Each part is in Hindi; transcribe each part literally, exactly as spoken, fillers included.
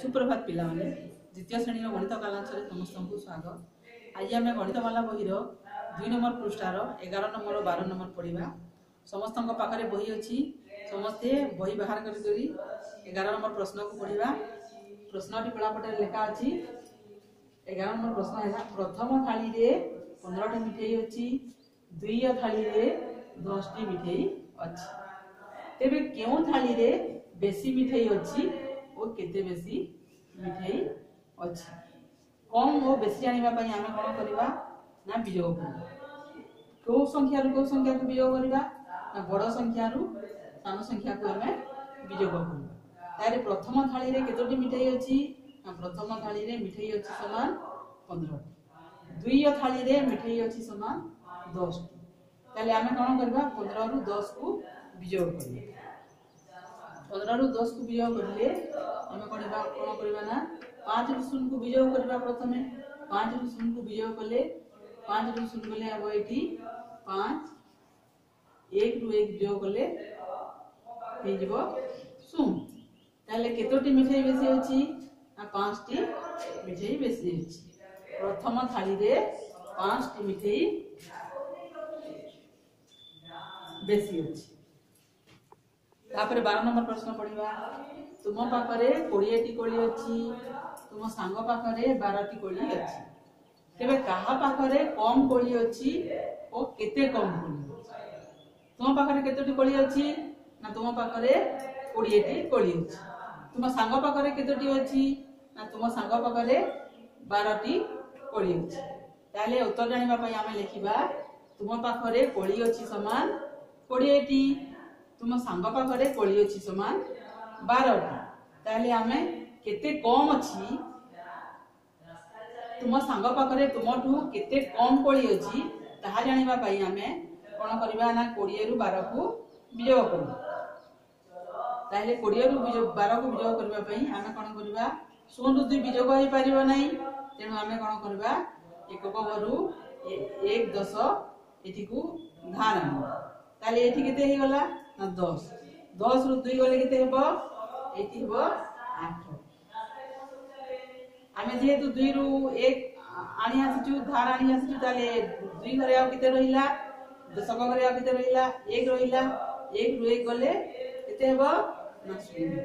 सुप्रभात पिला माने द्वितीय श्रेणी गणित कालांश समस्त को स्वागत। आज आम गणितमाला बही दुई नंबर पृष्ठार एगार नंबर बार नंबर पढ़ा। समस्त पाखे बही अच्छी समस्ते बही बाहर कर एगार नंबर प्रश्न को पढ़ा। प्रश्न पेड़ापटे लेखा अच्छी एगार नंबर प्रश्न है प्रथम थाली रे पंद्रह मिठाई अच्छी द्वितीय थाली रे दस टी मिठाई अच्छी तेबे क्यों थाली रे बेसी मिठाई अच्छी और केते बेसी मिठाई अच्छी कम और बेसी जानिबा पई आमे कोन करबा ना वियोग करबा। को संख्या रु को संख्या को वियोग करबा ना बड़ संख्या रु सानो संख्या को आमे वियोग करबा। तारे प्रथम थाली रे केतोटी मिठाई अच्छी ना प्रथम थाली रे मिठाई अच्छी समान पंद्रह। द्वितीय थाली रे मिठाई अच्छी समान दस। ताले आमे कोन करबा पंद्रह रु दस को वियोग करबा। पंद्रह रु दस को वियोग करले आमे करबा कोन करबा ना पाँच रु शून्य को वियोग करबा। प्रथमे पाँच रु शून्य को वियोग कले पाँच रु शून्य कले अब एटी पाँच एक रु एक वियोग कले हे जिवो शून्य। ताले केतोटी मिठाई बेसी अछि ना पाँच टी मिठाई बेसी अछि। प्रथम थाली रे पाँच टी मिठाई बेसी अछि। तापर बारह नंबर प्रश्न पढ़िबा। तुम पाखरे कोड़े टी कोली अच्छी तुम सांग पाखरे बारह टी कोली अच्छी तेबे कहा पाखरे कम कोली अच्छी और केते कम कोली अच्छी। तुम पाखरे केतोटी कोली अच्छी ना तुम पाखरे कोड़े टी कोली अच्छी। तुम सांग पाखरे केतोटी अच्छी ना तुम सांग पाखरे बारह टी कोली अच्छी। ताले उत्तर जानिबा पई आमे लिखिबा तुम पाखरे कोली अच्छी समान कोड़े टी तुम सांग पाखरे कोली अच्छी समान बारह टी। ताले आमे केते कम अच्छी तुम सांग पाखरे तुमठू केते कम कोली अच्छी ताहा जानिबा पई आमे कोन करबा ना बीस रु बारह को वियोग करबा। ताले बीस रु बारह को वियोग करबा पई आमे कोन करबा शून्य रु दुई वियोग होई परिबो नै तेनु आमे कोन करबा एकक रु एक दस एठी को धार आनबा। ताले एठी केते हे गला ना दस दस रु दुई गले केते हेबो एठी हेबो आठ। आमे जेहेतु दुई रु एक आनी आसीचु धार आनी आसीचु ताले दुई घरे आ केते रहिला दशक घरे आ केते रहिला एक रहिला एक रु एक गले केते हेबो ना शून्य।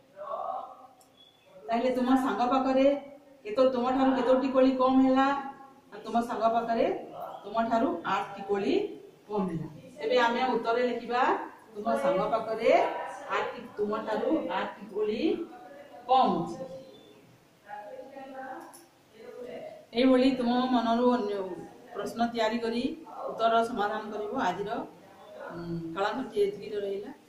ताले तुम सांग पाखरे केतो तुम ठारू केतोटी कोली कम हैला तुम सांग पाखरे तुम ठारू आठ टी कोली कम हैला। एबे आमे उत्तर लिखिबा तुम सांग पाखरे आठ टी तुम ठारू आठ टी कोली कम अछि। एई बोली तुम मनरु प्रश्न तैयारी करी उत्तर समाधान करिवो। आजिर कालांश एतिकी रहिला।